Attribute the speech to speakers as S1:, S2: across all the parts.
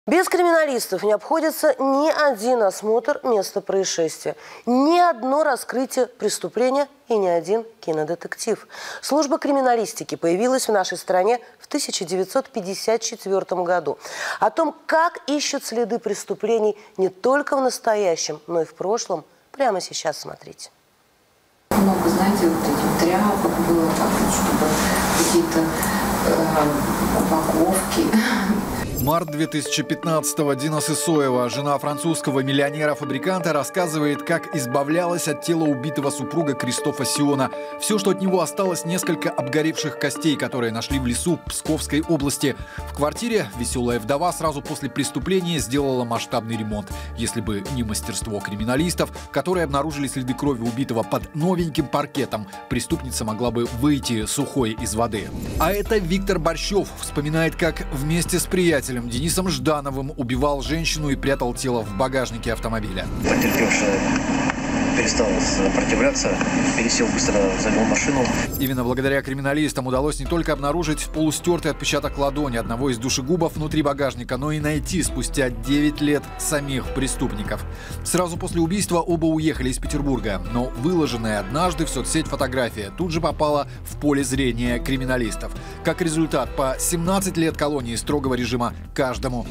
S1: Без криминалистов не обходится ни один осмотр места происшествия, ни одно раскрытие преступления и ни один кинодетектив. Служба криминалистики появилась в нашей стране в 1954 году. О том, как ищут следы преступлений не только в настоящем, но и в прошлом, прямо сейчас смотрите.
S2: Много, знаете, вот этих тряпок было, чтобы какие-то упаковки.
S3: Март 2015-го. Дина Сысоева, жена французского миллионера-фабриканта, рассказывает, как избавлялась от тела убитого супруга Кристофа Сиона. Все, что от него осталось, несколько обгоревших костей, которые нашли в лесу Псковской области. В квартире веселая вдова сразу после преступления сделала масштабный ремонт. Если бы не мастерство криминалистов, которые обнаружили следы крови убитого под новеньким паркетом, преступница могла бы выйти сухой из воды. А это Виктор Борщев вспоминает, как вместе с приятелем Денисом Ждановым убивал женщину и прятал тело в багажнике автомобиля.
S4: Потерпевшая перестал сопротивляться, пересел быстро, завел машину.
S3: Именно благодаря криминалистам удалось не только обнаружить полустертый отпечаток ладони одного из душегубов внутри багажника, но и найти спустя 9 лет самих преступников. Сразу после убийства оба уехали из Петербурга, но выложенная однажды в соцсеть фотография тут же попала в поле зрения криминалистов. Как результат, по 17 лет колонии строгого режима каждому.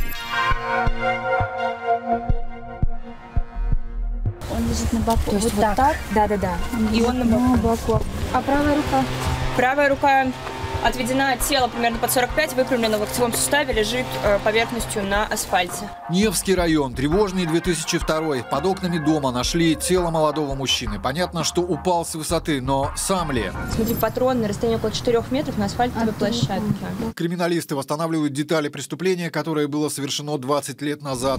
S5: Он лежит на боку.
S6: То есть вот так?
S5: Да.
S6: И он на боку.
S5: А правая рука?
S6: Правая рука отведена от тела примерно под 45, выпрямлена в локтевом суставе, лежит поверхностью на асфальте.
S3: Невский район, тревожный 2002. Под окнами дома нашли тело молодого мужчины. Понятно, что упал с высоты, но сам ли?
S6: Смотри, патрон на расстоянии около 4 метров на асфальтовой площадке.
S3: Криминалисты восстанавливают детали преступления, которое было совершено 20 лет назад.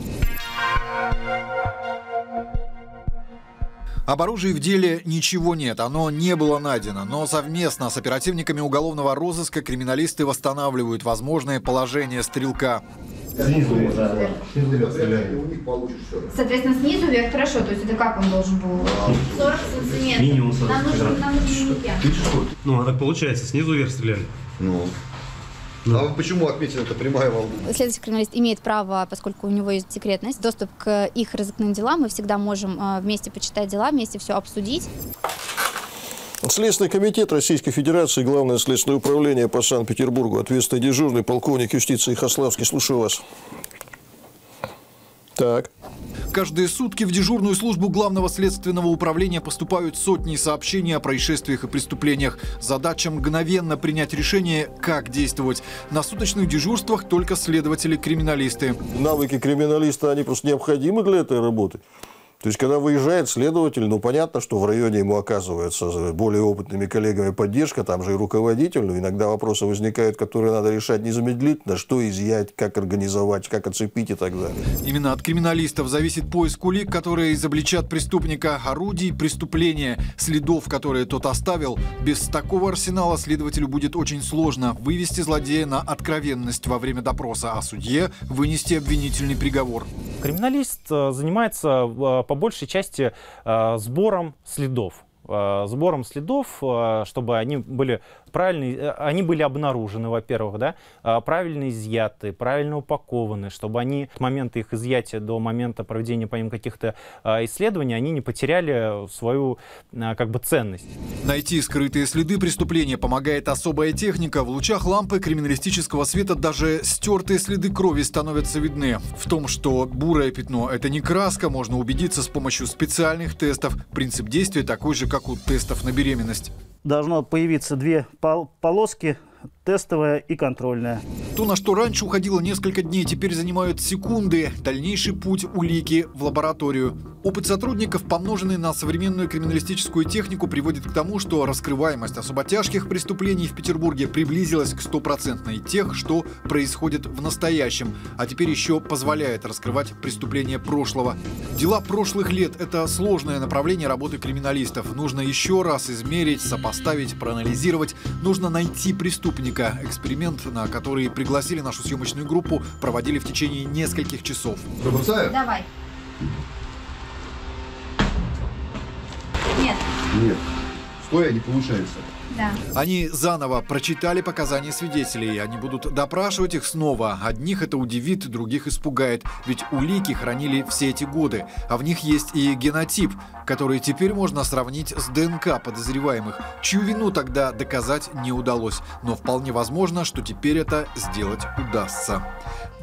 S3: Об оружии в деле ничего нет, оно не было найдено, но совместно с оперативниками уголовного розыска криминалисты восстанавливают возможное положение стрелка.
S7: Снизу вверх стреляли.
S5: Соответственно, снизу вверх, хорошо. То есть это как он должен был? 40 сантиметров.
S7: Минимум 40
S5: Нам нужен манекен.
S7: Ну, а так получается, снизу вверх стреляли. Ну. А вы почему отметили, это прямая волна?
S8: Следователь криминалист имеет право, поскольку у него есть секретность, доступ к их разыскным делам. Мы всегда можем вместе почитать дела, вместе все обсудить.
S9: Следственный комитет Российской Федерации, Главное следственное управление по Санкт-Петербургу, ответственный дежурный полковник юстиции Хаславский. Слушаю вас. Так.
S3: Каждые сутки в дежурную службу Главного следственного управления поступают сотни сообщений о происшествиях и преступлениях. Задача мгновенно принять решение, как действовать. На суточных дежурствах только следователи-криминалисты.
S9: Навыки криминалиста, они просто необходимы для этой работы. То есть, когда выезжает следователь, ну, понятно, что в районе ему оказывается более опытными коллегами поддержка, там же и руководитель, но иногда вопросы возникают, которые надо решать незамедлительно, что изъять, как организовать, как оцепить и так далее.
S3: Именно от криминалистов зависит поиск улик, которые изобличат преступника, орудий преступления, следов, которые тот оставил. Без такого арсенала следователю будет очень сложно вывести злодея на откровенность во время допроса, а судье вынести обвинительный приговор.
S10: Криминалист занимается по большей части сбором следов. Чтобы они были правильно, они были обнаружены, во-первых, да, правильно изъяты, правильно упакованы, чтобы они от момента их изъятия до момента проведения по ним каких-то исследований, они не потеряли свою ценность.
S3: Найти скрытые следы преступления помогает особая техника. В лучах лампы криминалистического света даже стертые следы крови становятся видны. В том, что бурое пятно – это не краска, можно убедиться с помощью специальных тестов. Принцип действия такой же, как у тестов на беременность.
S11: Должно появиться две полоски, тестовая и контрольная.
S3: То, на что раньше уходило несколько дней, теперь занимают секунды. Дальнейший путь улики в лабораторию. Опыт сотрудников, помноженный на современную криминалистическую технику, приводит к тому, что раскрываемость особо тяжких преступлений в Петербурге приблизилась к 100% тех, что происходит в настоящем, а теперь еще позволяет раскрывать преступления прошлого. Дела прошлых лет – это сложное направление работы криминалистов. Нужно еще раз измерить, сопоставить, проанализировать. Нужно найти преступника. Эксперимент, на который пригласили нашу съемочную группу, проводили в течение нескольких часов.
S5: Давай. Нет.
S7: Стоя не получается.
S5: Да.
S3: Они заново прочитали показания свидетелей. Они будут допрашивать их снова. Одних это удивит, других испугает. Ведь улики хранили все эти годы. А в них есть и генотип, который теперь можно сравнить с ДНК подозреваемых, чью вину тогда доказать не удалось. Но вполне возможно, что теперь это сделать удастся.